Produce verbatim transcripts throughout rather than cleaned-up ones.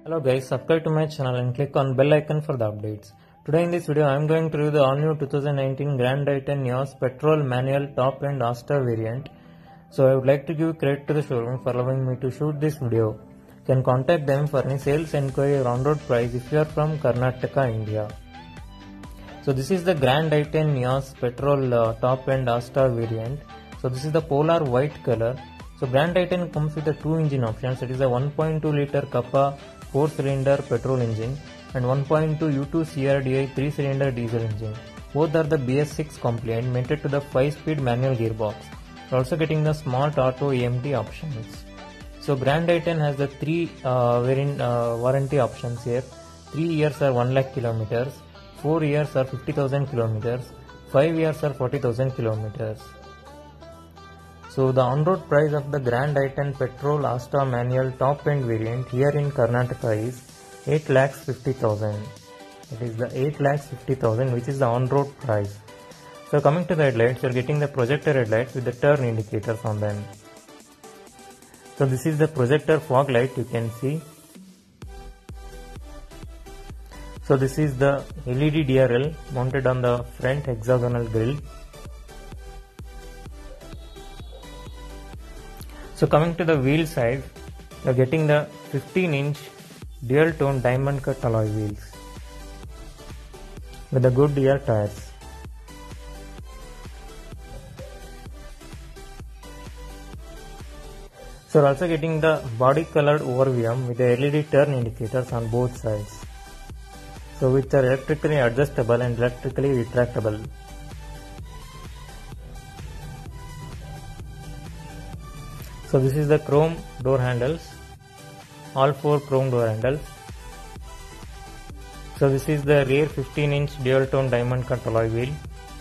Hello guys, subscribe to my channel and click on bell icon for the updates. Today in this video I am going to review the all new twenty nineteen Grand i ten nios petrol manual top end asta variant. So I would like to give credit to the showroom for allowing me to shoot this video. You can contact them for any sales enquiry or on road price if you are from Karnataka, India. So this is the Grand i ten nios petrol uh, top end asta variant. So this is the polar white color. So Grand i ten comes with the two engine options. It is a one point two liter Kappa four cylinder petrol engine and one point two U two C R D I three cylinder diesel engine. Both are the B S six compliant, mated to the five speed manual gearbox. You're also getting the smart auto A M T options. So Grand i ten has the three uh, variant, uh, warranty options here. three years are one lakh kilometers, four years are fifty thousand kilometers, five years are forty thousand kilometers. So the on-road price of the Grand i ten petrol asta manual top end variant here in Karnataka is eight lakhs fifty thousand. It is the eight lakhs fifty thousand which is the on-road price. So coming to the headlights, you are getting the projector headlights with the turn indicators on them. So this is the projector fog light you can see. So this is the L E D D R L mounted on the front hexagonal grille. So coming to the wheel size, you are getting the fifteen inch dual tone diamond cut alloy wheels with the good rear tires. So you are also getting the body colored overview with the L E D turn indicators on both sides. So which are electrically adjustable and electrically retractable. So this is the chrome door handles, all four chrome door handles. So this is the rear fifteen inch dual tone diamond cut alloy wheel.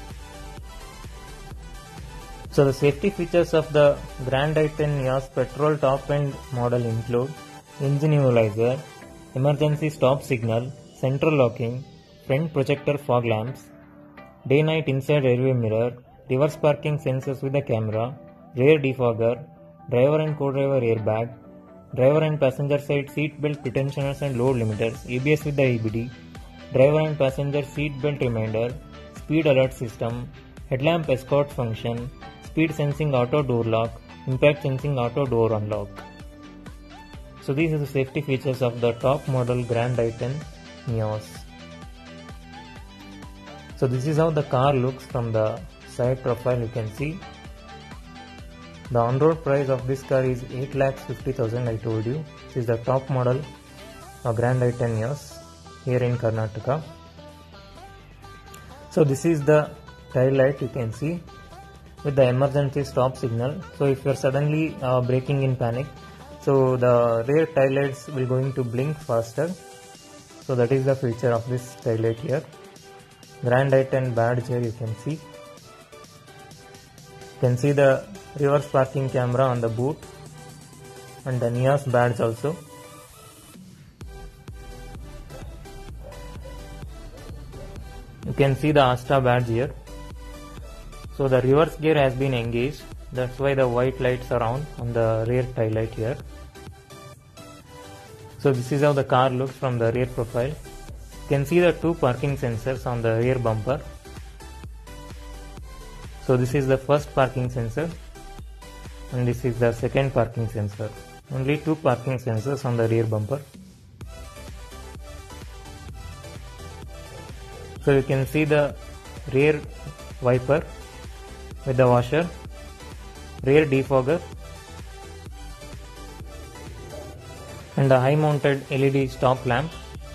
So the safety features of the Grand i ten nios petrol top end model include engine immobilizer, emergency stop signal, central locking, front projector fog lamps, day night inside rearview mirror, reverse parking sensors with the camera, rear defogger, driver and co-driver airbag, driver and passenger side seat belt pretensioners and load limiters, A B S with the A B D, driver and passenger seat belt reminder, speed alert system, headlamp escort function, speed sensing auto door lock, impact sensing auto door unlock. So these are the safety features of the top model Grand i ten nios. So this is how the car looks from the side profile. You can see the on-road price of this car is eight lakhs fifty thousand. I told you. This is the top model of Grand i ten nios here in Karnataka. So this is the tail light you can see with the emergency stop signal. So if you are suddenly uh, braking in panic, so the rear tail lights will going to blink faster. So that is the feature of this tail light here. Grand i ten badge here you can see. You can see the reverse parking camera on the boot and the nios badge also. You can see the asta badge here. So the reverse gear has been engaged, that's why the white lights are on on the rear tail light here. So this is how the car looks from the rear profile. You can see the two parking sensors on the rear bumper. So this is the first parking sensor and this is the second parking sensor. Only two parking sensors on the rear bumper. So you can see the rear wiper with the washer, rear defogger and the high mounted L E D stop lamp.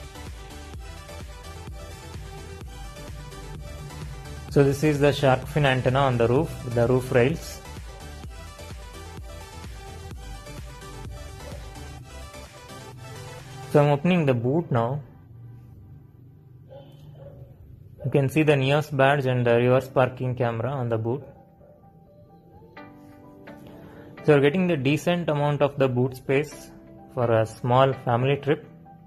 So this is the shark fin antenna on the roof with the roof rails. So I am opening the boot now. You can see the nios badge and the reverse parking camera on the boot. So you are getting the decent amount of the boot space for a small family trip.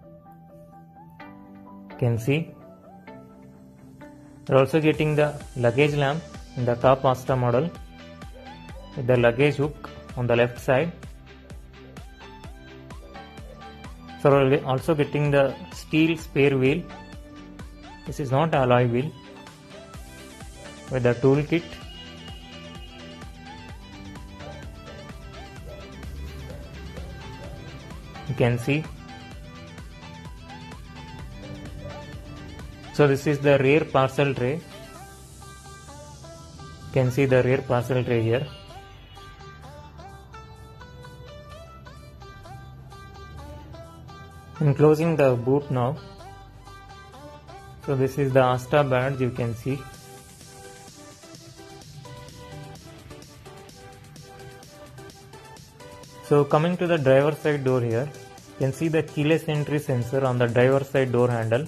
You can see. You are also getting the luggage lamp in the top asta model with the luggage hook on the left side. So we're also getting the steel spare wheel. This is not alloy wheel. With the tool kit. You can see. So this is the rear parcel tray. You can see the rear parcel tray here. And closing the boot now. So this is the Asta badge, you can see. So coming to the driver side door here, you can see the keyless entry sensor on the driver side door handle.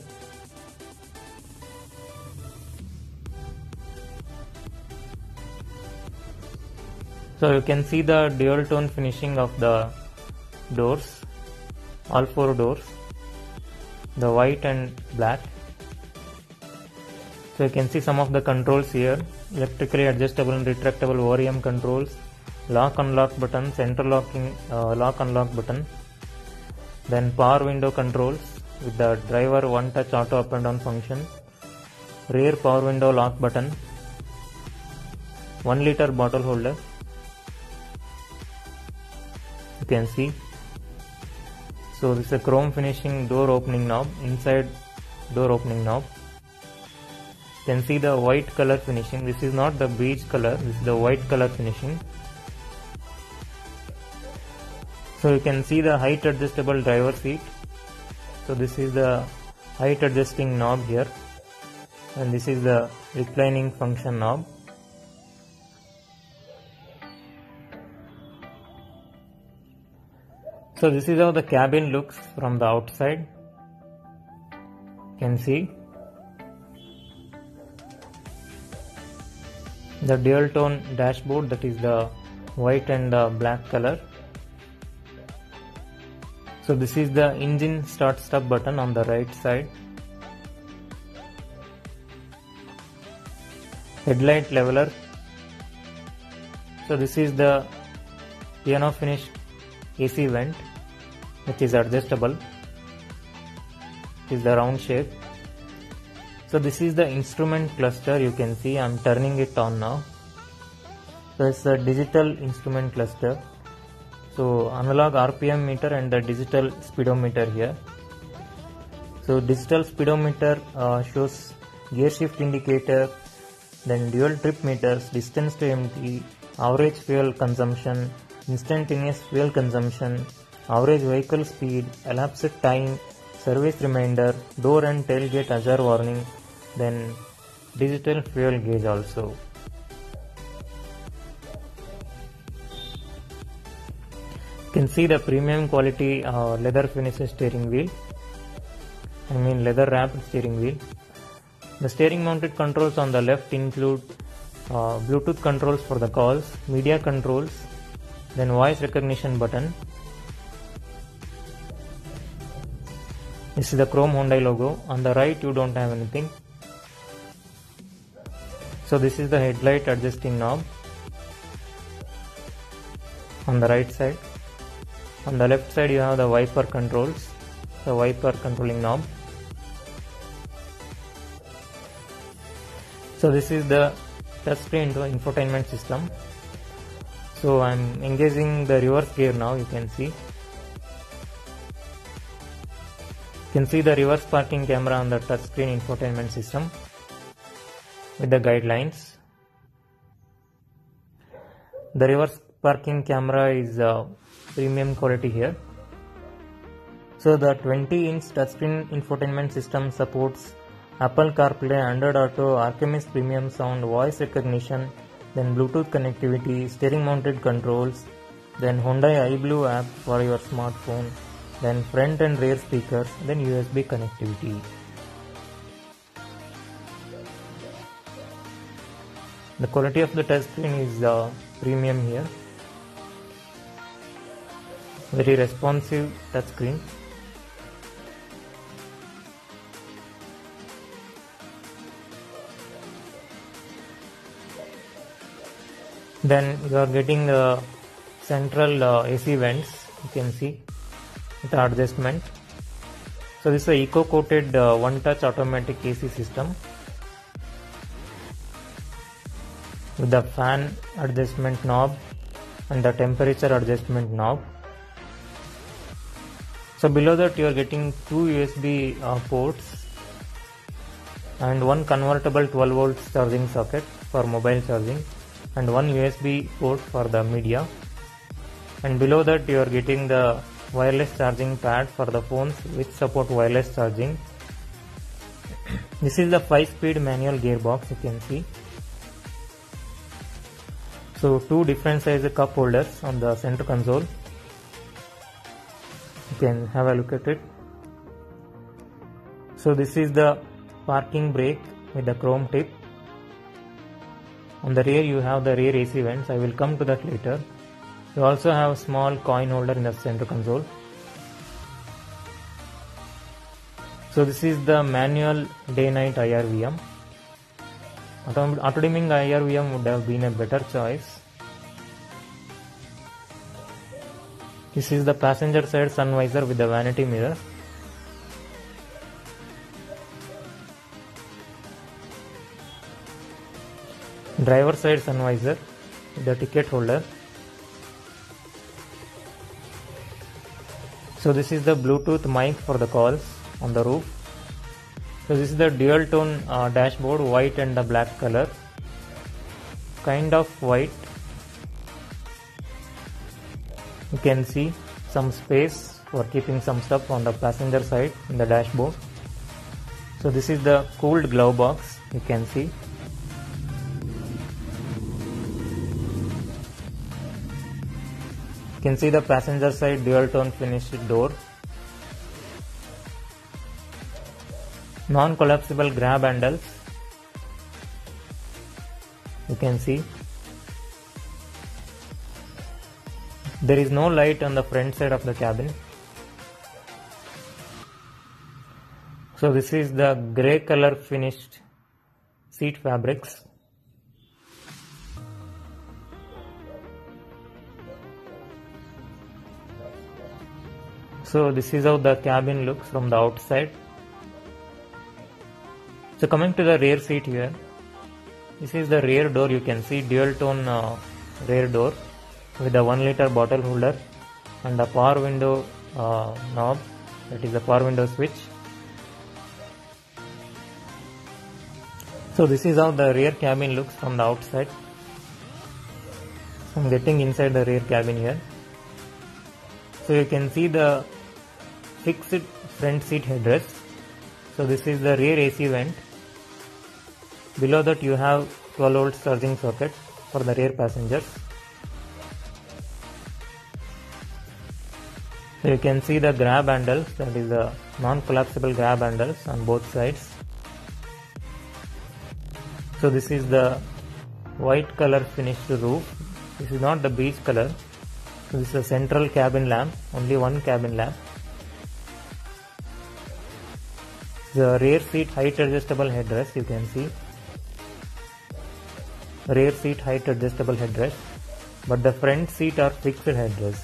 So you can see the dual tone finishing of the doors, all four doors, the white and black. So you can see some of the controls here, electrically adjustable and retractable O R M controls, lock unlock button, center locking uh, lock unlock button, then power window controls with the driver one touch auto up and down function, rear power window lock button, one liter bottle holder. You can see. So this is a chrome finishing door opening knob, inside door opening knob. You can see the white color finishing. This is not the beige color, this is the white color finishing. So you can see the height adjustable driver seat. So this is the height adjusting knob here, and this is the reclining function knob. So this is how the cabin looks from the outside. You can see the dual tone dashboard, that is the white and the black color. So this is the engine start stop button on the right side. Headlight leveler. So this is the piano finish A C vent, which is adjustable. It is the round shape. So this is the instrument cluster. You can see I am turning it on now. So it's the digital instrument cluster. So analog R P M meter and the digital speedometer here. So digital speedometer uh, shows gear shift indicator, then dual trip meters, distance to empty, average fuel consumption, instantaneous fuel consumption, average vehicle speed, elapsed time, service reminder, door and tailgate hazard warning, then digital fuel gauge also. You can see the premium quality uh, leather finish steering wheel, I mean leather wrapped steering wheel. The steering mounted controls on the left include uh, Bluetooth controls for the calls, media controls, then voice recognition button. This is the chrome Hyundai logo. On the right you don't have anything. So this is the headlight adjusting knob on the right side. On the left side you have the wiper controls, the wiper controlling knob. So this is the touchscreen infotainment system. So I am engaging the reverse gear now, you can see. You can see the reverse parking camera on the touchscreen infotainment system with the guidelines. The reverse parking camera is uh, premium quality here. So the twenty inch touchscreen infotainment system supports Apple CarPlay, Android Auto, Archimist Premium Sound, voice recognition, then Bluetooth connectivity, steering mounted controls, then Hyundai iBlue app for your smartphone, then front and rear speakers, then U S B connectivity. The quality of the touchscreen is uh, premium here. Very responsive touchscreen. Then you are getting the central uh, A C vents, you can see with adjustment. So this is a eco-coated uh, one-touch automatic A C system with the fan adjustment knob and the temperature adjustment knob. So below that you are getting two U S B uh, ports and one convertible twelve volts charging socket for mobile charging and one U S B port for the media. And below that you are getting the wireless charging pad for the phones which support wireless charging. This is the five speed manual gearbox, you can see. So two different size cup holders on the center console. You can have a look at it. So this is the parking brake with the chrome tip. On the rear you have the rear A C vents. I will come to that later. You also have a small coin holder in the center console. So this is the manual day-night I R V M. Auto, auto dimming I R V M would have been a better choice. This is the passenger side sun visor with the vanity mirror. Driver side sun visor with the ticket holder. So this is the Bluetooth mic for the calls on the roof. So this is the dual tone uh, dashboard, white and the black color, kind of white. You can see some space for keeping some stuff on the passenger side in the dashboard. So this is the cooled glove box, you can see. You can see the passenger side dual tone finished door. Non-collapsible grab handles. You can see. There is no light on the front side of the cabin. So this is the grey color finished seat fabrics. So this is how the cabin looks from the outside. So coming to the rear seat here, this is the rear door. You can see dual tone uh, rear door with a one liter bottle holder and a power window uh, knob, that is the power window switch. So this is how the rear cabin looks from the outside. I'm getting inside the rear cabin here. So you can see the fixed front seat headrest. So this is the rear A C vent. Below that you have twelve volts charging socket for the rear passengers. So you can see the grab handles, that is the non-collapsible grab handles on both sides. So this is the white color finished roof. This is not the beige color. So this is a central cabin lamp, only one cabin lamp. The rear seat height adjustable headrest, you can see. Rear seat height adjustable headrest, but the front seat are fixed headrests.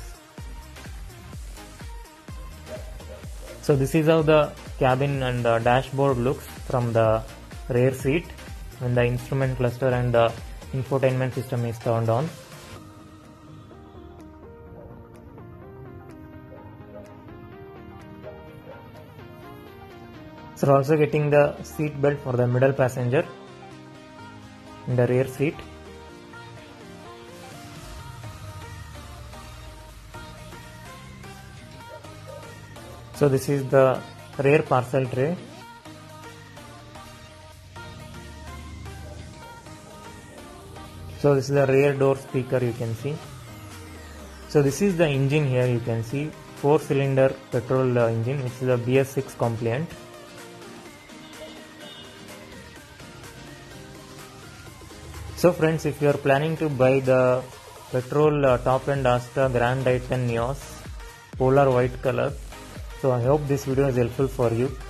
So this is how the cabin and the dashboard looks from the rear seat when the instrument cluster and the infotainment system is turned on. So also getting the seat belt for the middle passenger in the rear seat. So this is the rear parcel tray. So this is the rear door speaker, you can see. So this is the engine here, you can see four cylinder petrol uh, engine, which is a B S six compliant. So friends, if you are planning to buy the petrol uh, top end Asta Grand i ten Nios polar white color, so I hope this video is helpful for you.